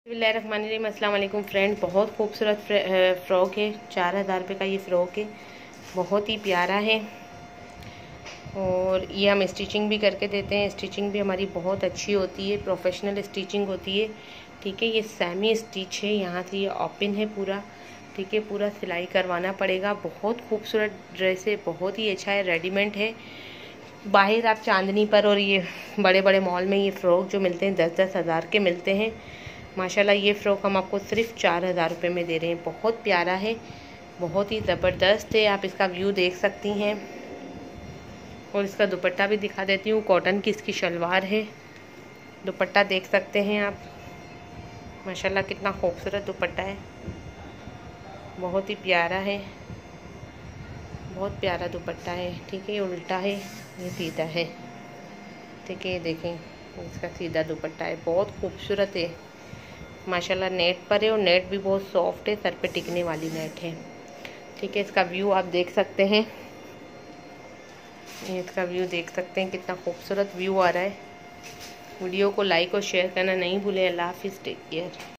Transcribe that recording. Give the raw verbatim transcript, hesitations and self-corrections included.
बिस्मिल्लाहिर्रहमानिर्रहीम। अस्सलाम वालेकुम फ्रेंड। बहुत खूबसूरत फ़्रॉक है, चार हज़ार रुपये का ये फ़्रॉक है, बहुत ही प्यारा है। और ये हम स्टिचिंग भी करके देते हैं। स्टिचिंग भी हमारी बहुत अच्छी होती है, प्रोफेशनल स्टिचिंग होती है। ठीक है, ये सेमी स्टिच है, यहाँ से ये ओपन है पूरा। ठीक है, पूरा सिलाई करवाना पड़ेगा। बहुत खूबसूरत ड्रेस है, बहुत ही अच्छा है, रेडीमेड है। बाहर आप चांदनी पर और ये बड़े बड़े मॉल में ये फ़्रॉक जो मिलते हैं दस दस हज़ार के मिलते हैं। माशाल्लाह ये फ़्रॉक हम आपको सिर्फ चार हज़ार रुपये में दे रहे हैं। बहुत प्यारा है, बहुत ही ज़बरदस्त है। आप इसका व्यू देख सकती हैं और इसका दुपट्टा भी दिखा देती हूँ। कॉटन की इसकी शलवार है, दुपट्टा देख सकते हैं आप। माशाल्लाह कितना खूबसूरत दुपट्टा है, बहुत ही प्यारा है, बहुत प्यारा दुपट्टा है। ठीक है, ये उल्टा है, ये सीधा है। ठीक है, ये देखें इसका सीधा दुपट्टा है, बहुत खूबसूरत है माशाल्लाह। नेट पर है और नेट भी बहुत सॉफ्ट है, सर पे टिकने वाली नेट है। ठीक है, इसका व्यू आप देख सकते हैं, ये इसका व्यू देख सकते हैं, कितना खूबसूरत व्यू आ रहा है। वीडियो को लाइक और शेयर करना नहीं भूलें। अल्लाह हाफिज़, टेक केयर।